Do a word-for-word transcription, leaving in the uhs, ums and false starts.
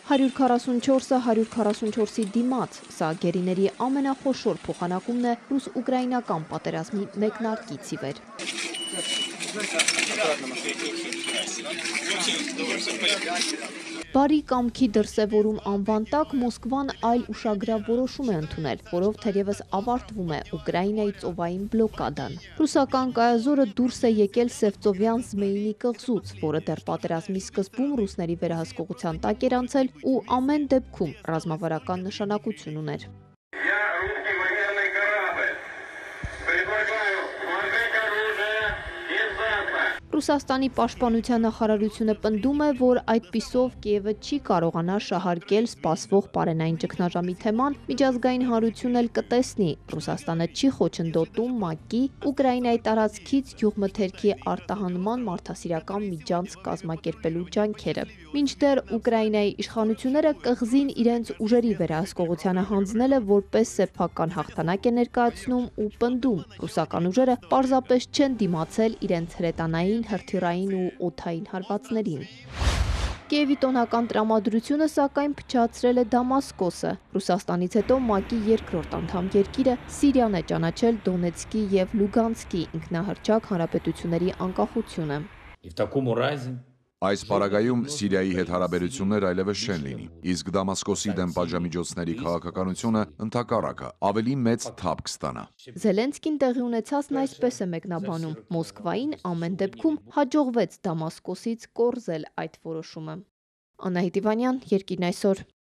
հարյուր քառասունչորսը հարյուր քառասունչորսի դիմաց, սա գերիների ամենախոշոր փոխանակումն է ռուս-ուկրաինական պատերազմի մեկնարկից ի վեր։ Բարի կամքի դրսևորում անվան տակ Մոսկվան այլ ուշագրավ որոշում է ընդունել, որով թերևս ավարտվում է Ուկրաինայի ծովային բլոկադան։ Ռուսական կայազորը դուրս է եկել Սևծովյան Զմեյինի կղզուց, որը դեռ պատերազմի սկզբում ռուսների վերահսկողության տակ էր անցել ու ամեն դեպքում ռազմավարական նշանակություն ուներ։ Ռուսաստանի պաշտպանության նախարարությունը պնդում է, որ այդպիսով Կիևը չի կարողանա շահարկել սպասվող պարենային ճգնաժամի թեման, միջազգային հանրությունն էլ կտեսնի, Ռուսաստանը չի խոչընդոտում ՄԱԿ-ի Ուկրաինայի տարածքից գյուղմթերքի արտահանման մարդասիրական միջանց կազմակերպելու ջանքերը։ Մինչդեռ Ուկրաինայի իշխանությունները կղզին իրենց ուժերի վերահսկողությանը հանձնելը որպես սեփական հաղթանակ է ներկայացնում ու պնդում, ռուսական ուժերը պարզապես չեն դիմացել իրենց հրետանային, հրթիռային ու օդային հարվածներին։ Կիևի տոնական տրամադրությունը սակայն փչացրել է Դամասկոսը։ Ռուսաստանից հետո ՄԱԿ-ի երկրորդ անդամ երկիրը Սիրիան է ճանաչել Դոնեցկի և Լուգանսկի ինքնահռչակ հանրապետությունների անկախությունը։ Այս պարագայում Սիրիայի հետ հարաբերություններ այլևս չեն լինի, իսկ Դամասկոսի դեմ պատժամիջոցների քաղաքականությունը ընդհակառակը ավելի մեծ թափ կստանա։ Զելենսկին տեղի ունեցածն այսպես է մեկնաբանում. Մոսկվային ամեն դեպքում հաջողվեց Դամասկոսից կորզել այդ որոշումը։ Անահիտ Իվանյան, Երկիրն այսօր։